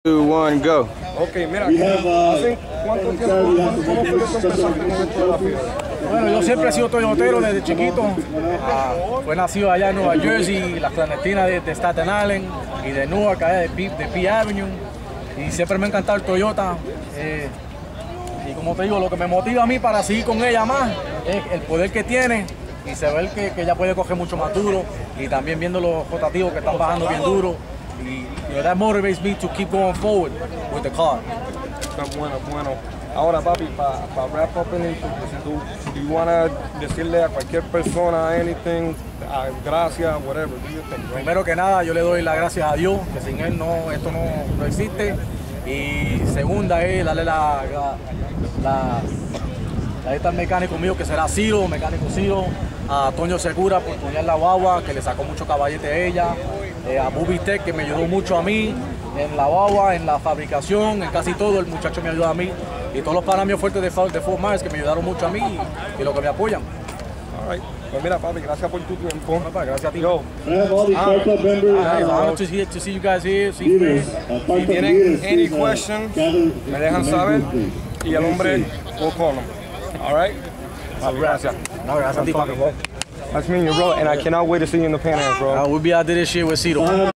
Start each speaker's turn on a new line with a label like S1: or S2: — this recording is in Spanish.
S1: 2, 1, go.
S2: Ok, mira, ¿hace cuánto tiempo, cómo fue que tú empezaste con esto de la fiebre?
S3: Bueno, yo siempre he sido toyotero desde chiquito. Fue nacido allá en Nueva Jersey, la clandestina de Staten Island y de Newark, allá de P Avenue. Y siempre me ha encantado el Toyota. Y como te digo, lo que me motiva a mí para seguir con ella más es el poder que tiene y saber que ella puede coger mucho más duro, y también viendo los rotativos que están bajando bien duro. Y that motivates me to keep going forward with the car.
S2: Está bueno, bueno. Ahora, papi, para wrap up en esto, si you wanna decirle a cualquier persona anything, gracias, whatever, do you think, right?
S3: Primero que nada, yo le doy las gracias a Dios, que sin Él esto no existe. Y segunda es darle ahí está el mecánico mío, que será Ciro, mecánico Ciro, a Toño Segura por poner la guagua, que le sacó mucho caballete a ella, a Bubi Tech, que me ayudó mucho a mí en la guagua, en la fabricación, en casi todo. El muchacho me ayuda a mí, y todos los panas fuertes de Fort Myers, que me ayudaron mucho a mí y los que me apoyan.
S2: All right. Pues mira, papi, gracias por tu tiempo.
S3: Bueno, pues, gracias a ti.
S2: Yo,
S3: to see you guys here.
S2: si tienen any questions, me dejan saber y el hombre will call them. All right? Papi, gracias.
S3: No, gracias a ti, papi.
S2: Nice meeting you, bro, and I cannot wait to see you in the Pan Am, bro.
S3: We'll be out there this year with Ciro.